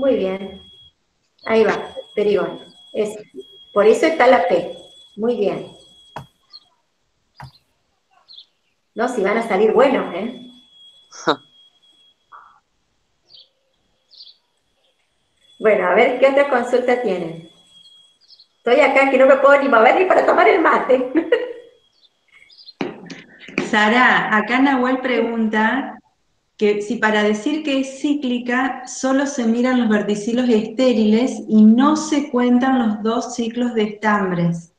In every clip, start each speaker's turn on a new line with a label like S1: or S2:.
S1: Muy bien. Ahí va, perigón. Por eso está la P. Muy bien. No, si van a salir buenos, ¿eh? Bueno, a ver, ¿qué otra consulta tienen? Estoy acá que no me puedo ni mover ni para tomar el mate.
S2: Sara, acá Nahuel pregunta que si para decir que es cíclica solo se miran los verticilos estériles y no se cuentan los 2 ciclos de estambres.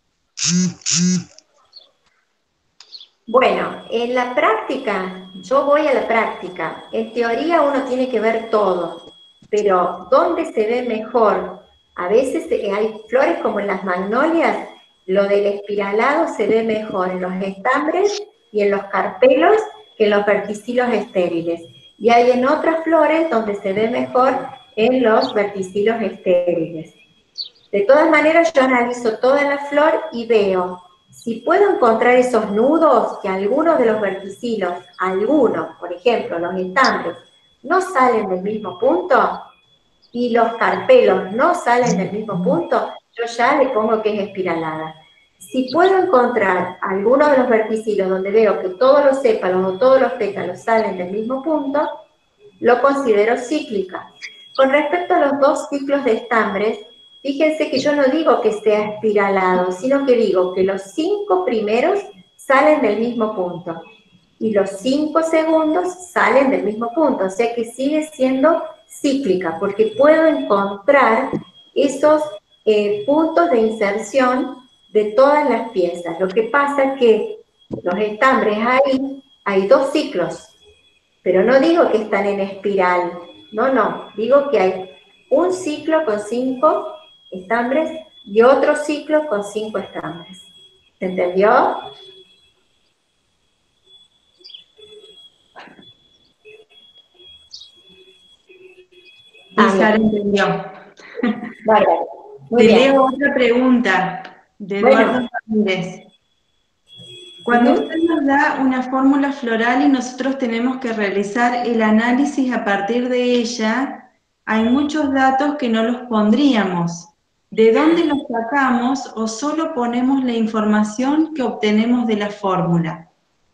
S1: Bueno, en la práctica, yo voy a la práctica. En teoría uno tiene que ver todo, pero ¿dónde se ve mejor? A veces hay flores como en las magnolias, lo del espiralado se ve mejor en los estambres y en los carpelos que en los verticilos estériles. Y hay en otras flores donde se ve mejor en los verticilos estériles. De todas maneras, yo analizo toda la flor y veo si puedo encontrar esos nudos que algunos de los verticilos, algunos, por ejemplo, los estambres, no salen del mismo punto y los carpelos no salen del mismo punto, yo ya le pongo que es espiralada. Si puedo encontrar algunos de los verticilos donde veo que todos los sépalos o todos los pétalos salen del mismo punto, lo considero cíclica. Con respecto a los 2 ciclos de estambres, fíjense que yo no digo que sea espiralado, sino que digo que los 5 primeros salen del mismo punto y los 5 segundos salen del mismo punto, o sea que sigue siendo cíclica, porque puedo encontrar esos puntos de inserción de todas las piezas. Lo que pasa es que los estambres ahí hay 2 ciclos, pero no digo que están en espiral, no, digo que hay un ciclo con 5 estambres y otro ciclo con 5 estambres. ¿Se entendió?
S2: Y Sara entendió.
S1: Vale, muy
S2: Te
S1: bien.
S2: leo otra pregunta de Eduardo
S1: Bueno.
S2: Ramírez. Cuando usted nos da una fórmula floral y nosotros tenemos que realizar el análisis a partir de ella, hay muchos datos que no los pondríamos. ¿De dónde los sacamos o solo ponemos la información que obtenemos de la fórmula?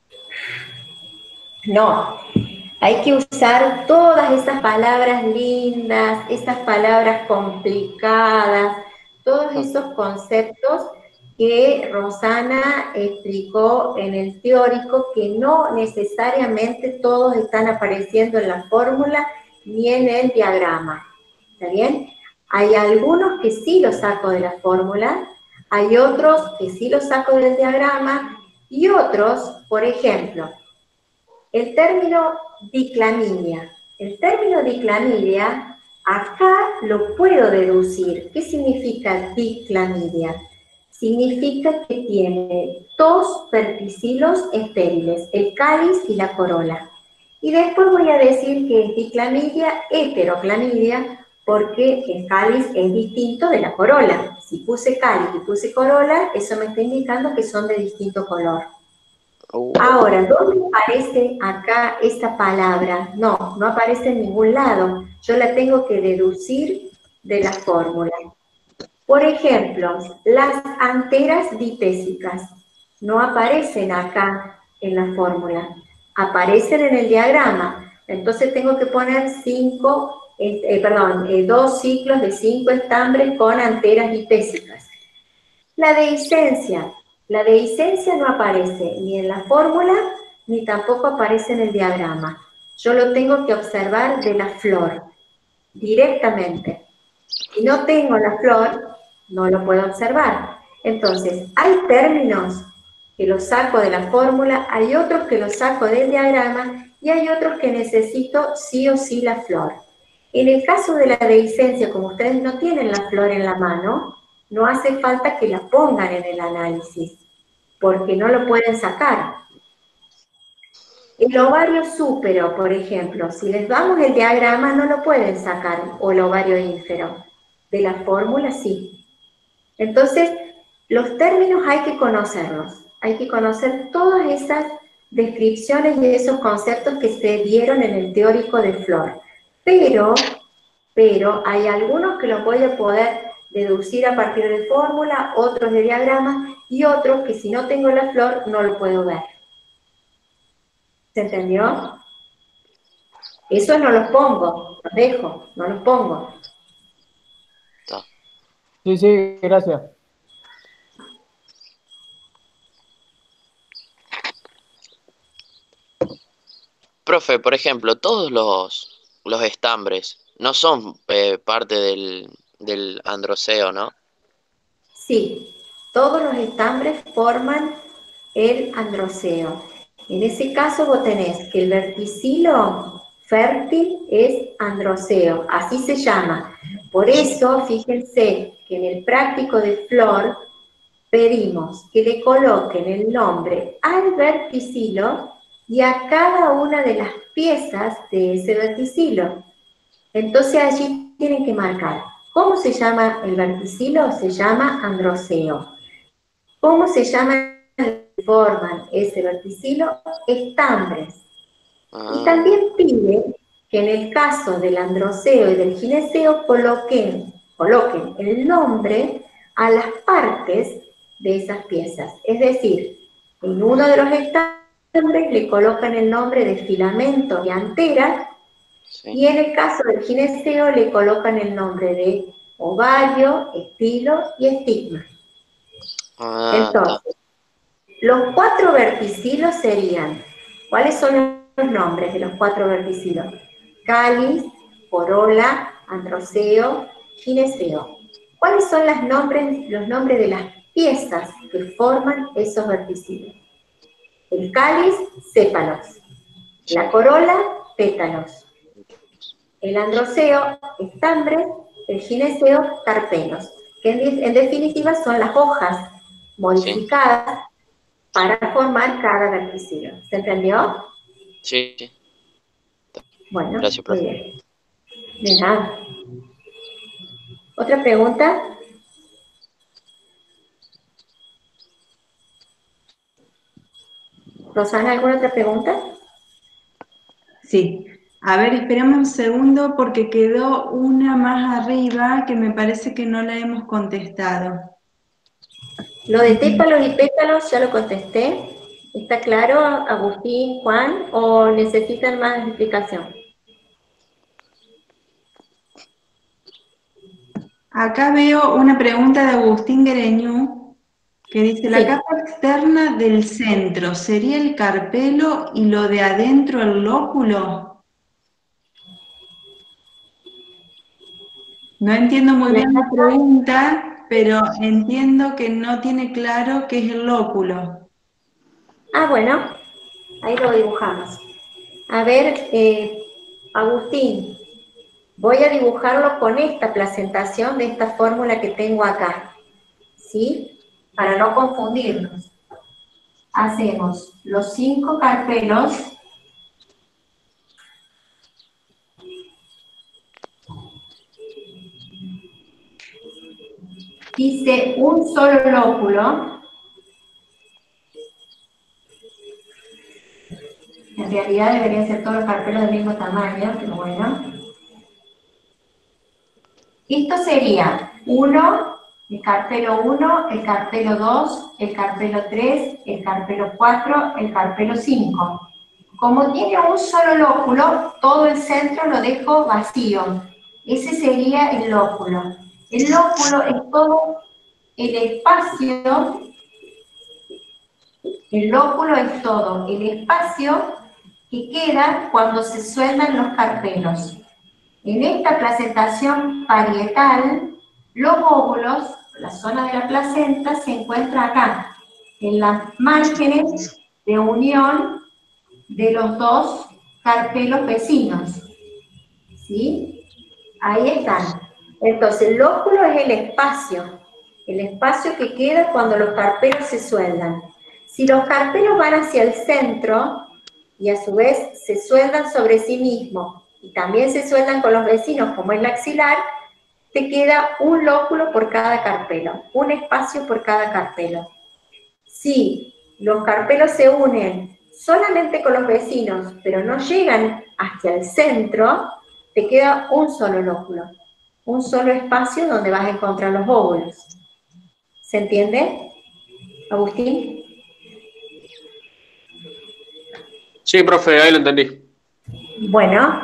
S1: No, hay que usar todas esas palabras lindas, esas palabras complicadas, todos esos conceptos que Rosana explicó en el teórico, que no necesariamente todos están apareciendo en la fórmula ni en el diagrama. ¿Está bien? Hay algunos que sí los saco de la fórmula, hay otros que sí los saco del diagrama, y otros, por ejemplo, el término diclamidia. El término diclamidia, acá lo puedo deducir. ¿Qué significa diclamidia? Significa que tiene 2 verticilos estériles, el cáliz y la corola. Y después voy a decir que es diclamidia heteroclamidia, porque el cáliz es distinto de la corola. Si puse cáliz y puse corola, eso me está indicando que son de distinto color. Ahora, ¿dónde aparece acá esta palabra? No, no aparece en ningún lado. Yo la tengo que deducir de la fórmula. Por ejemplo, las anteras dipésicas no aparecen acá en la fórmula, aparecen en el diagrama. Entonces tengo que poner 2 ciclos de 5 estambres con anteras dipésicas. La dehiscencia. La dehiscencia no aparece ni en la fórmula, ni tampoco aparece en el diagrama. Yo lo tengo que observar de la flor, directamente. Si no tengo la flor, no lo puedo observar. Entonces, hay términos que los saco de la fórmula, hay otros que los saco del diagrama, y hay otros que necesito sí o sí la flor. En el caso de la dehiscencia, como ustedes no tienen la flor en la mano, no hace falta que la pongan en el análisis, porque no lo pueden sacar. El ovario súpero, por ejemplo, si les damos el diagrama no lo pueden sacar, o el ovario ínfero. De la fórmula sí. Entonces, los términos hay que conocerlos, hay que conocer todas esas descripciones y esos conceptos que se dieron en el teórico de flor. Pero pero hay algunos que los voy a poder deducir a partir de fórmula, otros de diagramas, y otros que si no tengo la flor no lo puedo ver. ¿Se entendió? Eso no los pongo, los dejo, no los pongo.
S3: Está.
S4: Sí, sí, gracias.
S3: Profe, por ejemplo, todos los estambres no son parte del androceo, ¿no?
S1: Sí, todos los estambres forman el androceo. En ese caso vos tenés que el verticilo fértil es androceo, así se llama. Por eso, fíjense que en el práctico de flor pedimos que le coloquen el nombre al verticilo y a cada una de las piezas de ese verticilo. Entonces allí tienen que marcar. ¿Cómo se llama el verticilo? Se llama androceo. ¿Cómo se llama forman ese verticilo? Estambres. Y también pide que en el caso del androceo y del gineceo coloquen el nombre a las partes de esas piezas. Es decir, en uno de los estambres le colocan el nombre de filamento y antera,
S3: Sí.
S1: y en el caso del gineceo le colocan el nombre de ovario, estilo y estigma. Entonces, los 4 verticilos serían, ¿cuáles son los nombres de los 4 verticilos? Cáliz, corola, androceo, gineceo. ¿Cuáles son los nombres de las piezas que forman esos verticilos? El cáliz, sépalos. La corola, pétalos. El androceo, estambres. El gineceo, carpelos. Que en definitiva son las hojas modificadas para formar cada verticilo. ¿Se entendió?
S3: Sí, sí.
S1: Bueno,
S3: Gracias, profe.
S1: muy bien. De nada. ¿Otra pregunta? Rosana, ¿alguna otra pregunta?
S2: Sí. A ver, esperamos un segundo porque quedó una más arriba que me parece que no la hemos contestado.
S1: Lo de tépalos y pétalos ya lo contesté. ¿Está claro, Agustín, Juan, o necesitan más explicación?
S2: Acá veo una pregunta de Agustín Guereñú que dice, la
S1: Sí.
S2: capa externa del centro, ¿sería el carpelo y lo de adentro el lóculo? No entiendo muy bien la pregunta, pero entiendo que no tiene claro qué es el lóculo.
S1: Ah, bueno, ahí lo dibujamos. A ver, Agustín, voy a dibujarlo con esta placentación de esta fórmula que tengo acá, ¿sí? Para no confundirnos. Hacemos los 5 carpelos. Hice un solo lóculo. En realidad deberían ser todos los carpelos del mismo tamaño, pero bueno. Esto sería 1, el carpelo 1, el carpelo 2, el carpelo 3, el carpelo 4, el carpelo 5. Como tiene un solo lóculo, todo el centro lo dejo vacío. Ese sería el lóculo. El lóculo es todo el espacio, el lóculo es todo el espacio que queda cuando se sueldan los carpelos. En esta placentación parietal, los óvulos, la zona de la placenta, se encuentra acá, en las márgenes de unión de los 2 carpelos vecinos. ¿Sí? Ahí están. Entonces, el lóculo es el espacio que queda cuando los carpelos se sueldan. Si los carpelos van hacia el centro y a su vez se sueldan sobre sí mismos y también se sueldan con los vecinos, como es la axilar, te queda un lóculo por cada carpelo, un espacio por cada carpelo. Si los carpelos se unen solamente con los vecinos, pero no llegan hacia el centro, te queda un solo lóculo, un solo espacio donde vas a encontrar los óvulos. ¿Se entiende, Agustín?
S5: Sí, profe, ahí lo entendí.
S1: Bueno,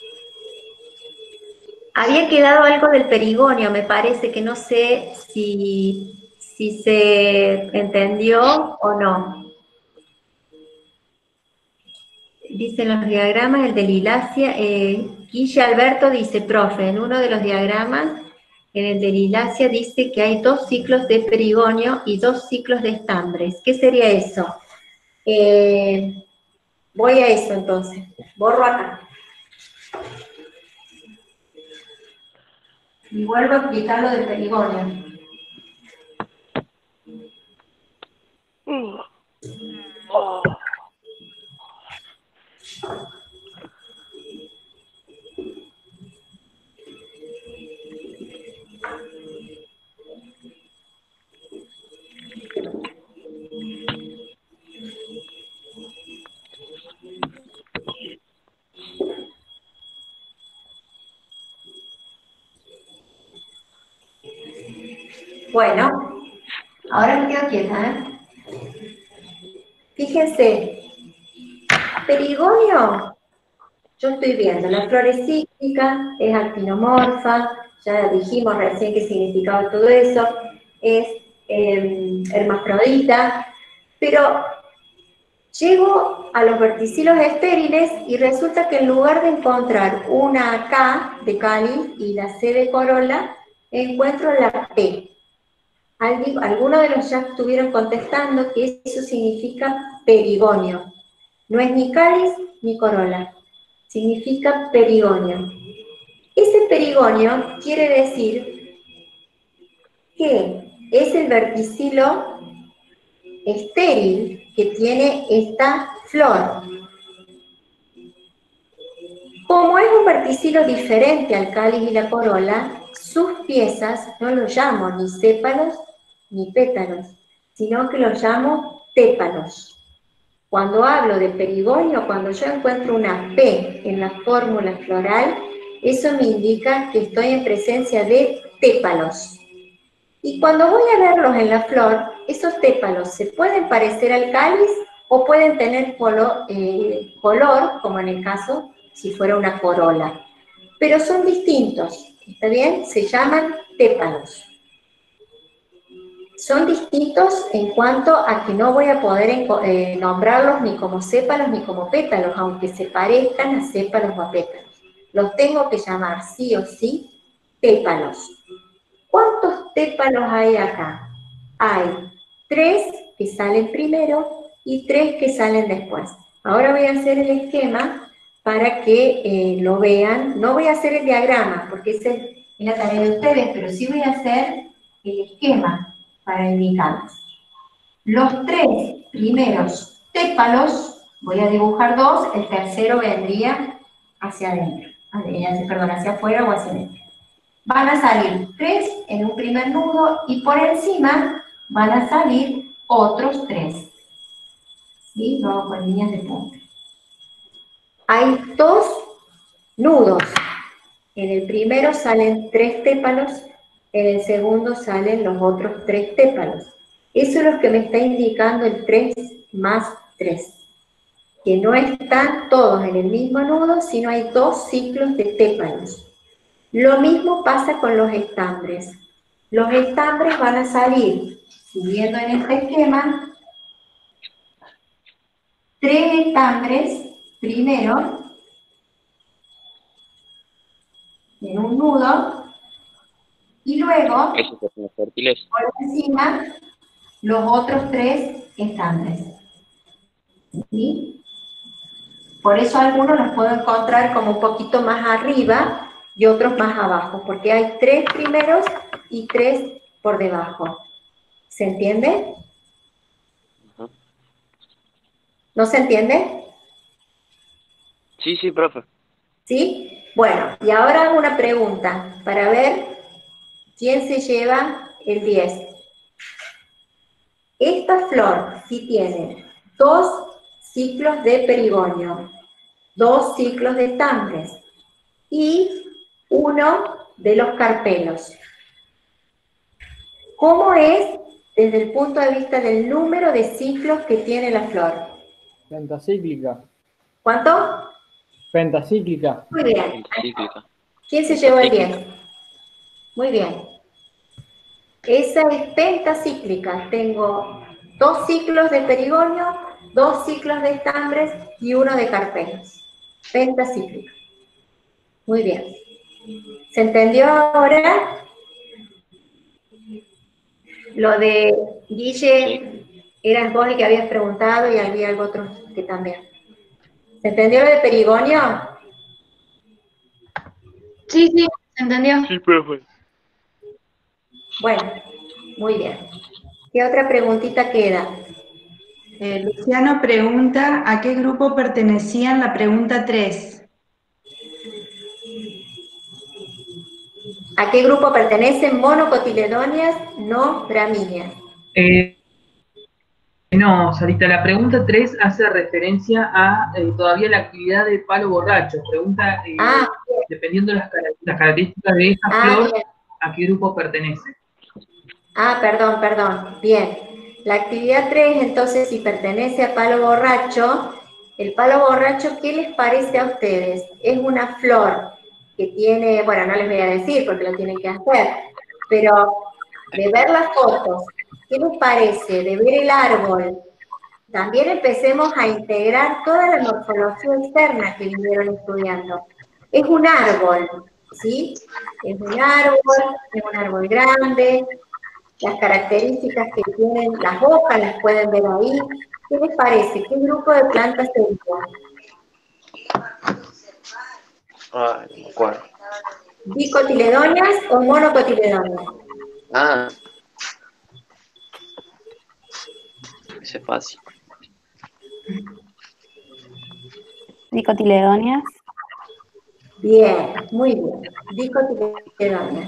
S1: había quedado algo del perigonio, me parece, que no sé si se entendió o no. Dicen los diagramas, el de Lilacia, Guille Alberto dice, profe, en uno de los diagramas, en el de Lilacia dice que hay 2 ciclos de perigonio y 2 ciclos de estambres. ¿Qué sería eso? Voy a eso entonces, borro acá. Y vuelvo a explicar lo del perigonio. Bueno, ahora me quedo quieta, ¿eh? Fíjense, perigonio, yo estoy viendo, la flor es cíclica, es actinomorfa, ya dijimos recién qué significaba todo eso, es hermafrodita, pero llego a los verticilos estériles y resulta que en lugar de encontrar una K de cáliz y la C de corola, encuentro la P. Algunos de los ya estuvieron contestando que eso significa perigonio. No es ni cáliz ni corola, significa perigonio. Ese perigonio quiere decir que es el verticilo estéril que tiene esta flor. Como es un verticilo diferente al cáliz y la corola, sus piezas no los llamo ni sépalos ni pétalos, sino que los llamo tépalos. Cuando hablo de perigonio, cuando yo encuentro una P en la fórmula floral, eso me indica que estoy en presencia de tépalos. Y cuando voy a verlos en la flor, esos tépalos se pueden parecer al cáliz o pueden tener color, como en el caso si fuera una corola. Pero son distintos, ¿está bien? Se llaman tépalos. Son distintos en cuanto a que no voy a poder nombrarlos ni como sépalos ni como pétalos, aunque se parezcan a sépalos o a pétalos. Los tengo que llamar sí o sí tépalos. ¿Cuántos tépalos hay acá? Hay 3 que salen primero y 3 que salen después. Ahora voy a hacer el esquema para que lo vean. No voy a hacer el diagrama, porque esa es la tarea de ustedes, pero sí voy a hacer el esquema para indicarles. Los 3 primeros tépalos, voy a dibujar 2, el tercero vendría hacia adentro, perdón, hacia afuera o hacia adentro. Van a salir 3 en un primer nudo y por encima van a salir otros 3. ¿Sí? Lo hago con líneas de punta. Hay 2 nudos. En el primero salen 3 tépalos, en el segundo salen los otros 3 tépalos. Eso es lo que me está indicando el 3 más 3. Que no están todos en el mismo nudo, sino hay 2 ciclos de tépalos. Lo mismo pasa con los estambres. Los estambres van a salir, siguiendo en este esquema, 3 estambres primero, en un nudo, y luego, por encima, los otros 3 estambres. ¿Sí? Por eso algunos los puedo encontrar como un poquito más arriba y otros más abajo, porque hay 3 primeros y 3 por debajo. ¿Se entiende? ¿No se entiende?
S3: Sí, sí, profe.
S1: ¿Sí? Bueno, y ahora hago una pregunta para ver quién se lleva el 10. Esta flor sí tiene 2 ciclos de perigonio, 2 ciclos de estambres. y uno de los carpelos. ¿Cómo es desde el punto de vista del número de ciclos que tiene la flor?
S4: Pentacíclica.
S1: ¿Cuánto?
S4: Pentacíclica.
S1: Muy bien.
S3: Pentacíclica.
S1: ¿Quién se llevó el 10? Muy bien. Esa es pentacíclica. Tengo 2 ciclos de perigonio, 2 ciclos de estambres y 1 de carpelos. Pentacíclica. Muy bien. ¿Se entendió ahora? Lo de Guille, eras vos el que habías preguntado y había algo otro que también. ¿Se entendió lo de perigonio?
S6: Sí, sí, se entendió.
S3: Sí, profe.
S1: Bueno, muy bien. ¿Qué otra preguntita queda?
S2: Luciano pregunta a qué grupo pertenecía en la pregunta 3.
S1: ¿A qué grupo pertenecen monocotiledóneas, no gramíneas?
S7: No, Sarita, la pregunta 3 hace referencia a todavía la actividad de palo borracho. Pregunta, dependiendo de las características de esta flor,
S1: bien.
S7: ¿a qué grupo pertenece?
S1: Perdón. Bien. La actividad 3, entonces, si pertenece a palo borracho, el palo borracho, ¿qué les parece a ustedes? Es una flor que tiene, bueno, no les voy a decir porque lo tienen que hacer, pero de ver las fotos, ¿qué les parece? De ver el árbol. También empecemos a integrar toda la morfología externa que vinieron estudiando. Es un árbol, ¿sí? Es un árbol grande, las características que tienen las hojas las pueden ver ahí. ¿Qué les parece? ¿Qué grupo de plantas sería?
S3: Ah, no me acuerdo.
S1: ¿Dicotiledóneas o monocotiledóneas?
S3: Ah. Ese es fácil.
S6: Dicotiledóneas.
S1: Bien, muy bien. Dicotiledóneas.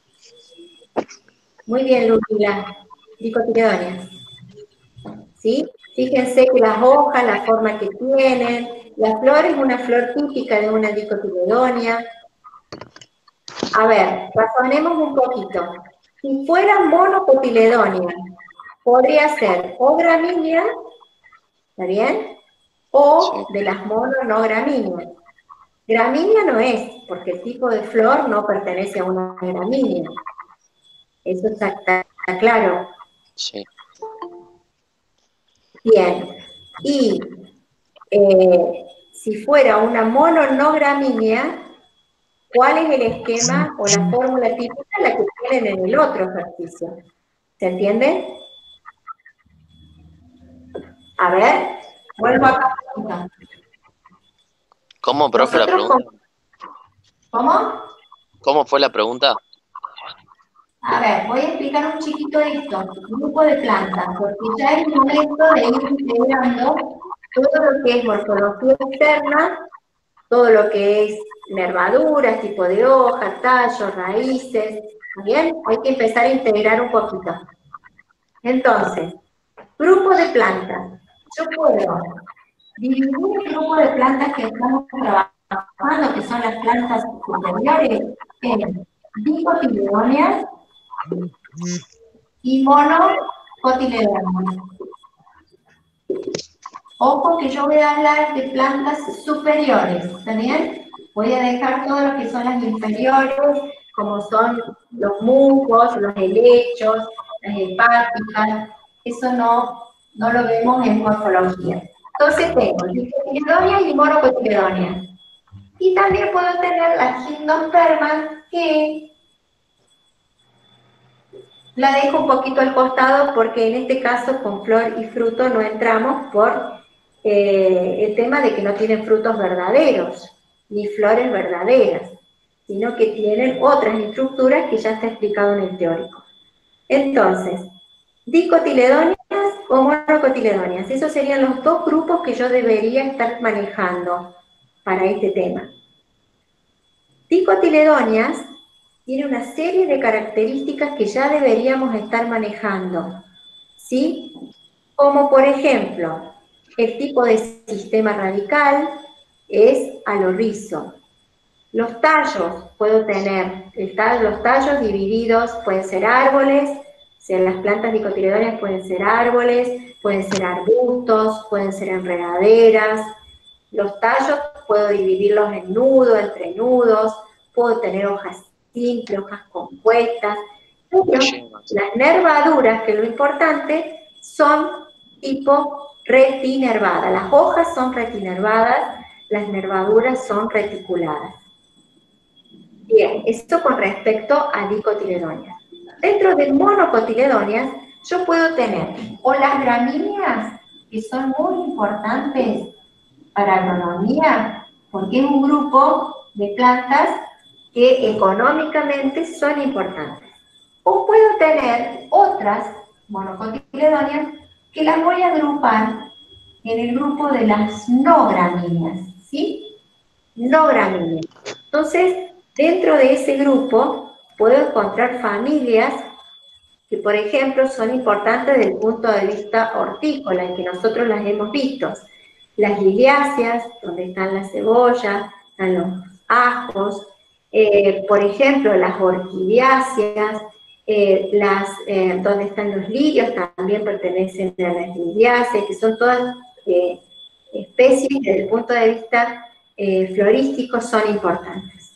S1: Muy bien, Lucila. Dicotiledóneas. ¿Sí? Fíjense que las hojas, la forma que tienen, la flor es una flor típica de una dicotiledónea. A ver, razonemos un poquito. Si fuera monocotiledónea, podría ser o gramínea, ¿está bien? O de las mono no gramíneas. Gramínea no es, porque el tipo de flor no pertenece a una gramínea. Eso está claro.
S3: Sí.
S1: Bien. Y si fuera una mono no gramínea, ¿cuál es el esquema o la fórmula típica? La que tienen en el otro ejercicio. ¿Se entiende? A ver, vuelvo acá a preguntar.
S3: ¿Cómo, profe, la pregunta?
S1: ¿Cómo?
S3: ¿Cómo fue la pregunta?
S1: A ver, voy a explicar un chiquito esto, grupo de plantas, porque ya es momento de ir integrando todo lo que es morfología externa, todo lo que es nervaduras, tipo de hojas, tallos, raíces, ¿bien? Hay que empezar a integrar un poquito. Entonces, grupo de plantas. Yo puedo dividir el grupo de plantas que estamos trabajando, que son las plantas superiores, en dicotiledóneas y monocotiledóneas. Ojo que yo voy a hablar de plantas superiores, ¿está bien? Voy a dejar todo lo que son las inferiores, como son los musgos, los helechos, las hepáticas, eso no lo vemos en morfología. Entonces tengo dicotiledóneas y monocotiledóneas. Y también puedo tener las gimnospermas, que la dejo un poquito al costado porque en este caso con flor y fruto no entramos por el tema de que no tienen frutos verdaderos, ni flores verdaderas, sino que tienen otras estructuras que ya está explicado en el teórico. Entonces, dicotiledóneas o monocotiledóneas, esos serían los dos grupos que yo debería estar manejando para este tema. Dicotiledóneas tiene una serie de características que ya deberíamos estar manejando, ¿sí? Como por ejemplo, el tipo de sistema radical es a lo rizo. Los tallos, puedo tener los tallos divididos, pueden ser árboles, las plantas dicotiledóneas pueden ser árboles, pueden ser arbustos, pueden ser enredaderas. Los tallos puedo dividirlos en nudos, entre nudos, puedo tener hojas simples, hojas compuestas. Pero las nervaduras, que es lo importante, son tipo retinervadas. Las hojas son retinervadas, las nervaduras son reticuladas. Bien, esto con respecto a dicotiledóneas. Dentro de monocotiledóneas, yo puedo tener o las gramíneas, que son muy importantes para agronomía, porque es un grupo de plantas que económicamente son importantes. O puedo tener otras monocotiledóneas que las voy a agrupar en el grupo de las no gramíneas, ¿sí? No gramíneas. Entonces, dentro de ese grupo puedo encontrar familias que, por ejemplo, son importantes desde el punto de vista hortícola, en que nosotros las hemos visto. Las liliáceas, donde están las cebollas, están los ajos, por ejemplo, las orquidiáceas, donde están los lirios, también pertenecen a las liliáceas, que son todas especies que desde el punto de vista florístico son importantes.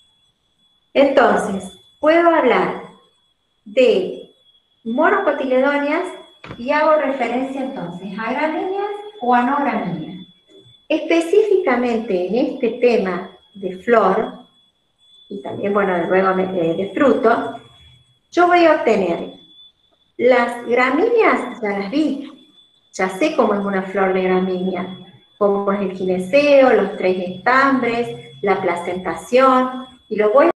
S1: Entonces, puedo hablar de monocotiledóneas y hago referencia entonces a gramíneas o a no gramíneas. Específicamente en este tema de flor, y también, bueno, luego de fruto, yo voy a obtener las gramíneas, ya las vi, ya sé cómo es una flor de gramínea, cómo es el gineceo, los 3 estambres, la placentación, y lo voy